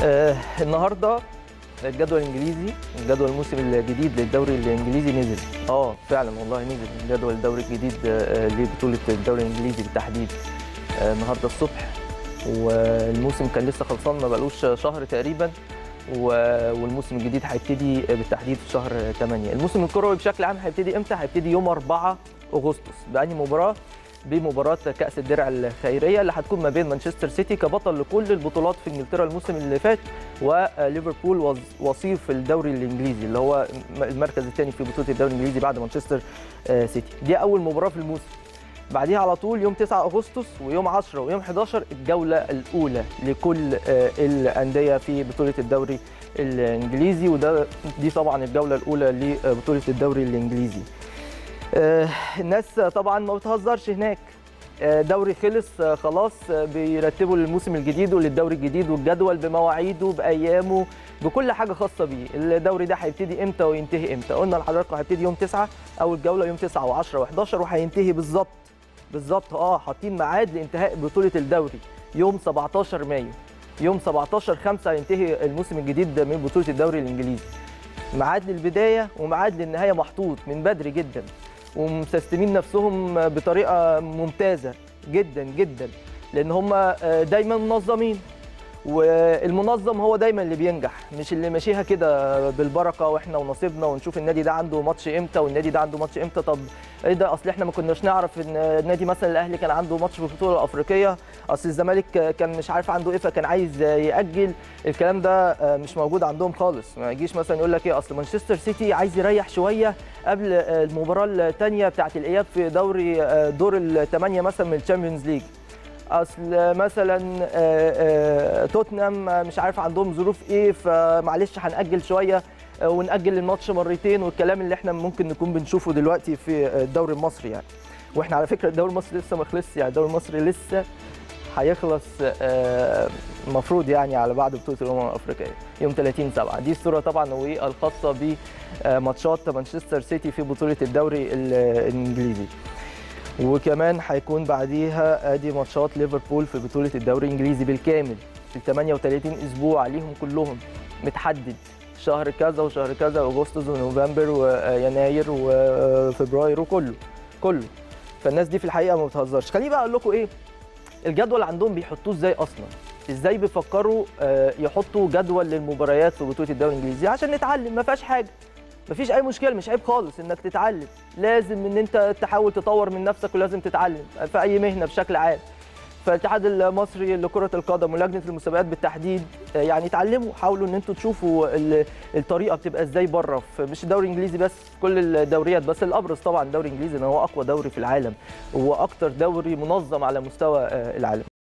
النهارده الجدول الانجليزي، جدول الموسم الجديد للدوري الانجليزي نزل. فعلا والله نزل جدول الدوري الجديد لبطوله الدوري الانجليزي بالتحديد النهارده الصبح، والموسم كان لسه خلصان ما بقالوش شهر تقريبا، والموسم الجديد هيبتدي بالتحديد في شهر 8. الموسم الكروي بشكل عام هيبتدي امتى؟ هيبتدي يوم 4 أغسطس بأنهي مباراه؟ بمباراه كأس الدرع الخيريه اللي هتكون ما بين مانشستر سيتي كبطل لكل البطولات في انجلترا الموسم اللي فات، وليفربول وصيف الدوري الانجليزي اللي هو المركز الثاني في بطوله الدوري الانجليزي بعد مانشستر سيتي. دي اول مباراه في الموسم. بعديها على طول يوم 9 أغسطس ويوم 10 ويوم 11 الجوله الاولى لكل الانديه في بطوله الدوري الانجليزي، دي طبعا الجوله الاولى لبطوله الدوري الانجليزي. الناس طبعا ما بتهزرش هناك، دوري خلص خلاص، بيرتبوا للموسم الجديد وللدوري الجديد والجدول بمواعيده بايامه بكل حاجه خاصه بيه. الدوري ده هيبتدي امتى وينتهي امتى؟ قلنا لحضراتكم هيبتدي يوم 9 اول جوله يوم 9 و10 و11 وهينتهي بالظبط حاطين ميعاد لانتهاء بطوله الدوري يوم 17 مايو. يوم 17/5 هينتهي الموسم الجديد من بطوله الدوري الانجليزي. ميعاد للبدايه وميعاد للنهايه محطوط من بدري جدا، ومسستمين نفسهم بطريقه ممتازه جدا جدا، لان هم دايما منظمين، والمنظم هو دايما اللي بينجح، مش اللي ماشيها كده بالبركه واحنا ونصيبنا ونشوف النادي ده عنده ماتش امتى والنادي ده عنده ماتش امتى. طب ايه ده؟ اصل احنا ما كناش نعرف ان النادي مثلا الاهلي كان عنده ماتش في البطوله الافريقيه، اصل الزمالك كان مش عارف عنده ايه فكان عايز ياجل. الكلام ده مش موجود عندهم خالص. ما يجيش مثلا يقول لك ايه اصل مانشستر سيتي عايز يريح شويه قبل المباراه الثانيه بتاعه الاياب في دور الثمانيه مثلا من الشامبيونز ليج، اصل مثلا توتنهام مش عارف عندهم ظروف ايه فمعلش هنأجل شويه ونأجل الماتش مرتين، والكلام اللي احنا ممكن نكون بنشوفه دلوقتي في الدوري المصري يعني. واحنا على فكره الدوري المصري لسه ما خلصش، يعني الدوري المصري لسه هيخلص المفروض يعني على بعد بطوله الامم الافريقيه يوم 30/7. دي الصوره طبعا والخاصه بماتشات مانشستر سيتي في بطوله الدوري الانجليزي. وكمان هيكون بعديها ادي ماتشات ليفربول في بطوله الدوري الانجليزي بالكامل. ال 38 اسبوع عليهم كلهم متحدد، شهر كذا وشهر كذا، اغسطس ونوفمبر ويناير وفبراير وكله. فالناس دي في الحقيقه ما بتهزرش. خليني بقى اقول لكم ايه الجدول عندهم بيحطوه ازاي اصلا، ازاي بيفكروا يحطوا جدول للمباريات في بطوله الدوري الانجليزي عشان نتعلم. ما فيهاش حاجه، مفيش اي مشكله، مش عيب خالص انك تتعلم. لازم ان انت تحاول تطور من نفسك ولازم تتعلم في اي مهنه بشكل عام. فالاتحاد المصري لكره القدم ولجنه المسابقات بالتحديد يعني اتعلموا، حاولوا ان انتوا تشوفوا الطريقه بتبقى ازاي بره، مش الدوري الانجليزي بس، كل الدوريات، بس الابرز طبعا الدوري الانجليزي ان هو اقوى دوري في العالم واكتر دوري منظم على مستوى العالم.